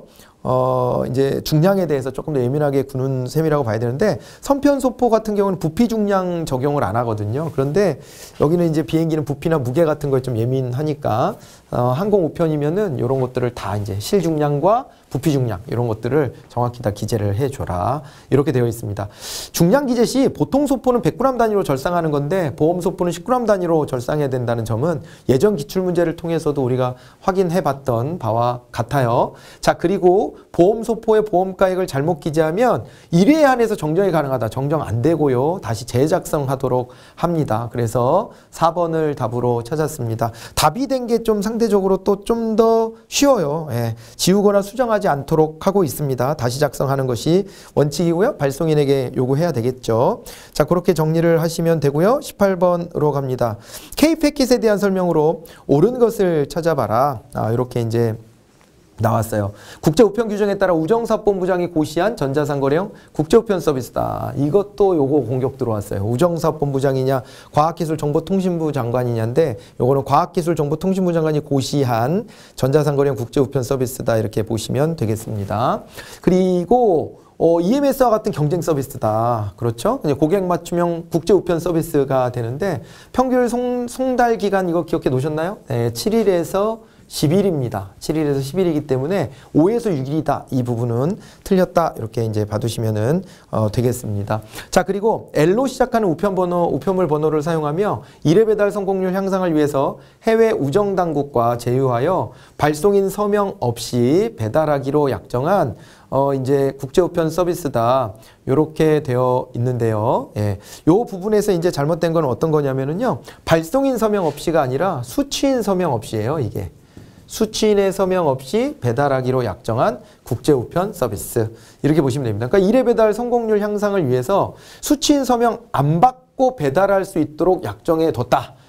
이제 중량에 대해서 조금 더 예민하게 구는 셈이라고 봐야 되는데 선편소포 같은 경우는 부피 중량 적용을 안 하거든요. 그런데 여기는 이제 비행기는 부피나 무게 같은 거에 좀 예민하니까 항공 우편이면은 이런 것들을 다 이제 실중량과 부피 중량 이런 것들을 정확히 다 기재를 해줘라. 이렇게 되어 있습니다. 중량 기재 시 보통 소포는 100g 단위로 절상하는 건데 보험 소포는 10g 단위로 절상해야 된다는 점은 예전 기출문제를 통해서도 우리가 확인해 봤던 바와 같아요. 자, 그리고 보험 소포의 보험가액을 잘못 기재하면 1회에 한해서 정정이 가능하다. 정정 안 되고요. 다시 재작성하도록 합니다. 그래서 4번을 답으로 찾았습니다. 답이 된 게 좀 상대적으로 또 좀 더 쉬워요. 예. 지우거나 수정하지 않도록 하고 있습니다. 다시 작성하는 것이 원칙이고요. 발송인에게 요구해야 되겠죠. 자, 그렇게 정리를 하시면 되고요. 18번으로 갑니다. K패킷에 대한 설명으로 옳은 것을 찾아봐라. 이렇게 이제 나왔어요. 국제우편 규정에 따라 우정사업본부장이 고시한 전자상거래형 국제우편 서비스다. 이것도 요거 공격 들어왔어요. 우정사업본부장이냐 과학기술정보통신부 장관이냐인데 요거는 과학기술정보통신부 장관이 고시한 전자상거래형 국제우편 서비스다. 이렇게 보시면 되겠습니다. 그리고 EMS와 같은 경쟁 서비스다. 그렇죠? 고객 맞춤형 국제 우편 서비스가 되는데 평균 송달 기간 이거 기억해 놓으셨나요? 네, 7일에서 10일입니다. 7일에서 10일이기 때문에 5에서 6일이다. 이 부분은 틀렸다. 이렇게 이제 봐두시면은 되겠습니다. 자, 그리고 L로 시작하는 우편물 번호를 사용하며 1회 배달 성공률 향상을 위해서 해외 우정 당국과 제휴하여 발송인 서명 없이 배달하기로 약정한 이제 국제우편 서비스다. 요렇게 되어 있는데요. 예. 요 부분에서 이제 잘못된 건 어떤 거냐면은요. 발송인 서명 없이가 아니라 수취인 서명 없이예요, 이게. 수취인의 서명 없이 배달하기로 약정한 국제우편 서비스. 이렇게 보시면 됩니다. 그러니까 1회 배달 성공률 향상을 위해서 수취인 서명 안 받고 배달할 수 있도록 약정해 뒀다.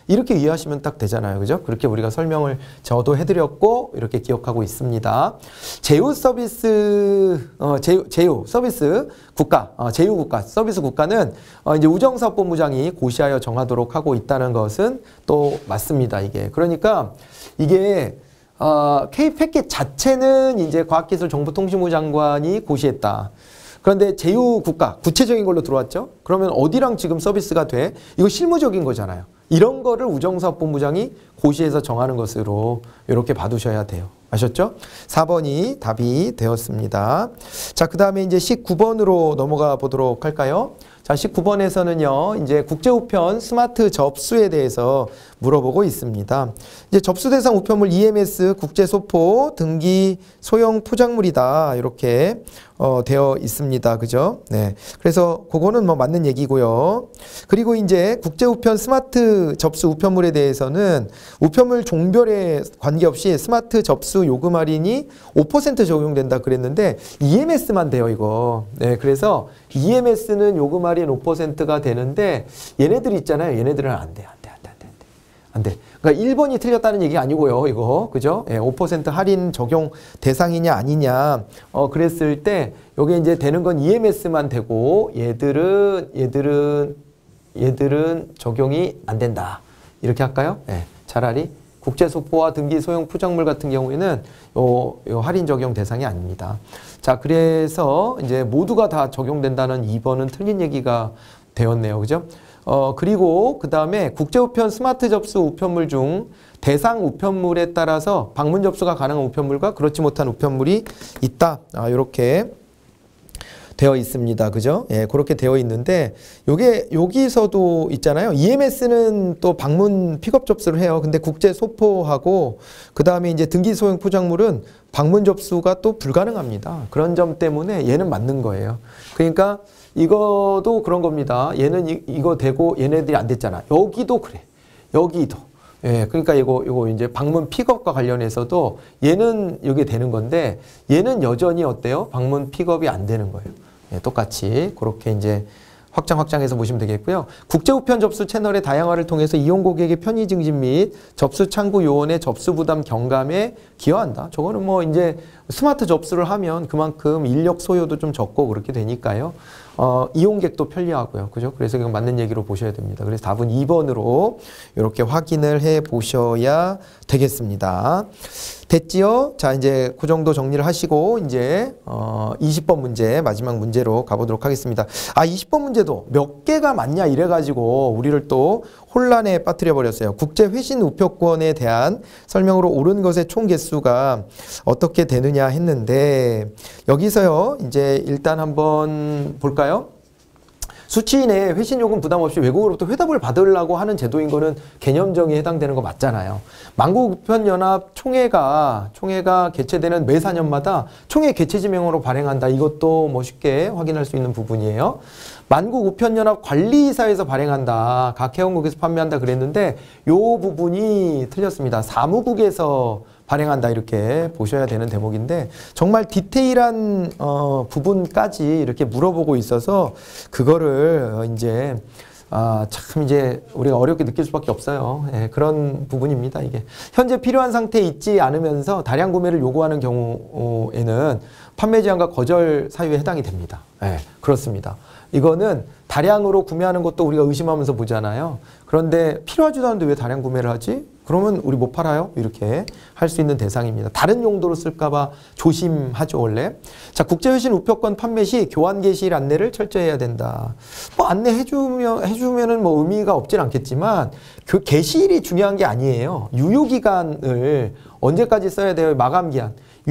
이렇게 이해하시면 딱 되잖아요. 그죠? 그렇게 우리가 설명을 저도 해드렸고 이렇게 기억하고 있습니다. 제휴 서비스 제휴 서비스 국가 제휴 국가 서비스 국가는 이제 우정사업본부장이 고시하여 정하도록 하고 있다는 것은 또 맞습니다. 이게 그러니까 이게 K-패킷 자체는 이제 과학기술정보통신부 장관이 고시했다. 그런데 제휴 국가, 구체적인 걸로 들어왔죠? 그러면 어디랑 지금 서비스가 돼? 이거 실무적인 거잖아요. 이런 거를 우정사업본부장이 고시해서 정하는 것으로 이렇게 봐두셔야 돼요. 아셨죠? 4번이 답이 되었습니다. 자, 그 다음에 이제 19번으로 넘어가 보도록 할까요? 자, 19번에서는요, 이제 국제우편 스마트 접수에 대해서 물어보고 있습니다. 이제 접수 대상 우편물 EMS 국제소포 등기 소형 포장물이다. 이렇게 되어 있습니다. 그죠? 네. 그래서 그거는 뭐 맞는 얘기고요. 그리고 이제 국제우편 스마트 접수 우편물에 대해서는 우편물 종별에 관계없이 스마트 접수 요금 할인이 5% 적용된다 그랬는데 EMS만 돼요, 이거. 네. 그래서 EMS는 요금 할인 5%가 되는데 얘네들 있잖아요. 얘네들은 안 돼. 안 돼. 그러니까 1번이 틀렸다는 얘기 아니고요. 이거. 그죠? 예, 5% 할인 적용 대상이냐 아니냐. 그랬을 때 요게 이제 되는 건 EMS만 되고 얘들은 적용이 안 된다. 이렇게 할까요? 예, 차라리 국제소포와 등기 소형 포장물 같은 경우에는 요 할인 적용 대상이 아닙니다. 자, 그래서 이제 모두가 다 적용된다는 2번은 틀린 얘기가 되었네요. 그죠? 그리고 그 다음에 국제우편 스마트 접수 우편물 중 대상 우편물에 따라서 방문 접수가 가능한 우편물과 그렇지 못한 우편물이 있다. 이렇게 되어 있습니다. 그죠? 예, 그렇게 되어 있는데 요게 여기서도 있잖아요. EMS는 또 방문 픽업 접수를 해요. 근데 국제 소포하고 그다음에 이제 등기 소형 포장물은 방문 접수가 또 불가능합니다. 그런 점 때문에 얘는 맞는 거예요. 그러니까 이거도 그런 겁니다. 얘는 이거 되고 얘네들이 안 됐잖아. 여기도 그래. 여기도. 예, 그러니까 이거 이제 방문 픽업과 관련해서도 얘는 이게 되는 건데 얘는 여전히 어때요? 방문 픽업이 안 되는 거예요. 예, 똑같이 그렇게 이제 확장해서 보시면 되겠고요. 국제우편 접수 채널의 다양화를 통해서 이용 고객의 편의 증진 및 접수 창구 요원의 접수 부담 경감에 기여한다. 저거는 뭐 이제 스마트 접수를 하면 그만큼 인력 소요도 좀 적고 그렇게 되니까요. 이용객도 편리하고요. 그죠? 그래서 이건 맞는 얘기로 보셔야 됩니다. 그래서 답은 2번으로 이렇게 확인을 해 보셔야 되겠습니다. 됐지요? 자, 이제 그 정도 정리를 하시고 이제 20번 문제 마지막 문제로 가보도록 하겠습니다. 20번 문제도 몇 개가 맞냐 이래가지고 우리를 또 혼란에 빠뜨려 버렸어요. 국제 회신 우표권에 대한 설명으로 옳은 것의 총 개수가 어떻게 되느냐 했는데 여기서요. 이제 일단 한번 볼까요? 수취인의 회신요금 부담 없이 외국으로부터 회답을 받으려고 하는 제도인 거는 개념정의에 해당되는 거 맞잖아요. 만국우편연합 총회가 개최되는 매 4년마다 총회 개최지명으로 발행한다. 이것도 멋있게 확인할 수 있는 부분이에요. 만국우편연합 관리이사에서 발행한다. 각 회원국에서 판매한다 그랬는데 요 부분이 틀렸습니다. 사무국에서 발행한다 이렇게 보셔야 되는 대목인데 정말 디테일한 부분까지 이렇게 물어보고 있어서 그거를 이제 참 이제 우리가 어렵게 느낄 수밖에 없어요. 예, 그런 부분입니다. 이게 현재 필요한 상태에 있지 않으면서 다량 구매를 요구하는 경우에는 판매 제한과 거절 사유에 해당이 됩니다. 예, 그렇습니다. 이거는 다량으로 구매하는 것도 우리가 의심하면서 보잖아요. 그런데 필요하지도 않은데 왜 다량 구매를 하지? 그러면 우리 못 팔아요? 이렇게 할 수 있는 대상입니다. 다른 용도로 쓸까봐 조심하죠, 원래. 자, 국제회신 우표권 판매 시 교환 개시일 안내를 철저히 해야 된다. 뭐 해주면은 뭐 의미가 없진 않겠지만 그 개시일이 중요한 게 아니에요. 유효기간을 언제까지 써야 돼요? 마감기한.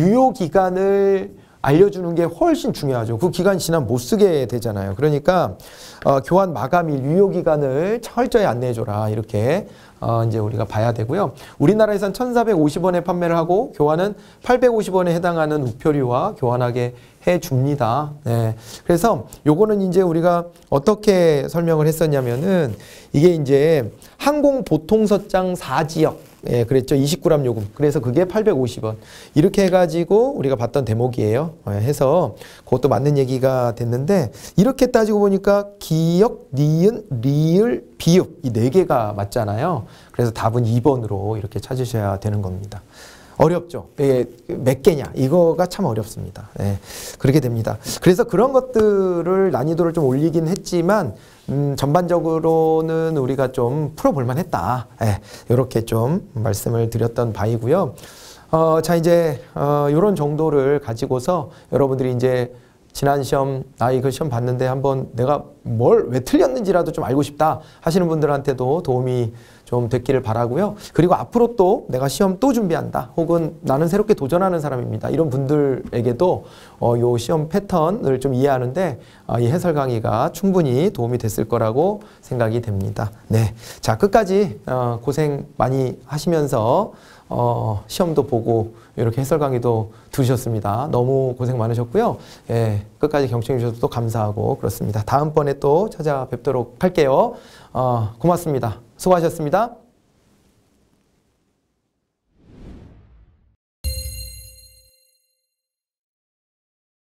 유효기간을 알려주는 게 훨씬 중요하죠. 그 기간 지나면 못 쓰게 되잖아요. 그러니까 교환 마감일, 유효기간을 철저히 안내해줘라. 이렇게 이제 우리가 봐야 되고요. 우리나라에선 1,450원에 판매를 하고 교환은 850원에 해당하는 우표류와 교환하게 해줍니다. 네. 그래서 요거는 이제 우리가 어떻게 설명을 했었냐면은 이게 이제 항공보통서장 4지역 예, 그랬죠. 29람 요금. 그래서 그게 850원. 이렇게 해가지고 우리가 봤던 대목이에요. 해서 그것도 맞는 얘기가 됐는데 이렇게 따지고 보니까 기역, 니은, 리을, 비읍 이 4개가 맞잖아요. 그래서 답은 2번으로 이렇게 찾으셔야 되는 겁니다. 어렵죠. 예, 몇 개냐 이거가 참 어렵습니다. 예, 그렇게 됩니다. 그래서 그런 것들을 난이도를 좀 올리긴 했지만 전반적으로는 우리가 좀 풀어볼만 했다. 예, 이렇게 좀 말씀을 드렸던 바이고요. 자 이제 이런 정도를 가지고서 여러분들이 이제 지난 시험 이거 시험 봤는데 한번 내가 뭘 왜 틀렸는지라도 좀 알고 싶다 하시는 분들한테도 도움이 좀 됐기를 바라고요. 그리고 앞으로 또 내가 시험 또 준비한다 혹은 나는 새롭게 도전하는 사람입니다. 이런 분들에게도 요 시험 패턴을 좀 이해하는데 이 해설 강의가 충분히 도움이 됐을 거라고 생각이 됩니다. 네, 자 끝까지 고생 많이 하시면서 시험도 보고 이렇게 해설 강의도 들으셨습니다. 너무 고생 많으셨고요. 예, 끝까지 경청해 주셔서 또 감사하고 그렇습니다. 다음번에 또 찾아뵙도록 할게요. 고맙습니다. 수고하셨습니다.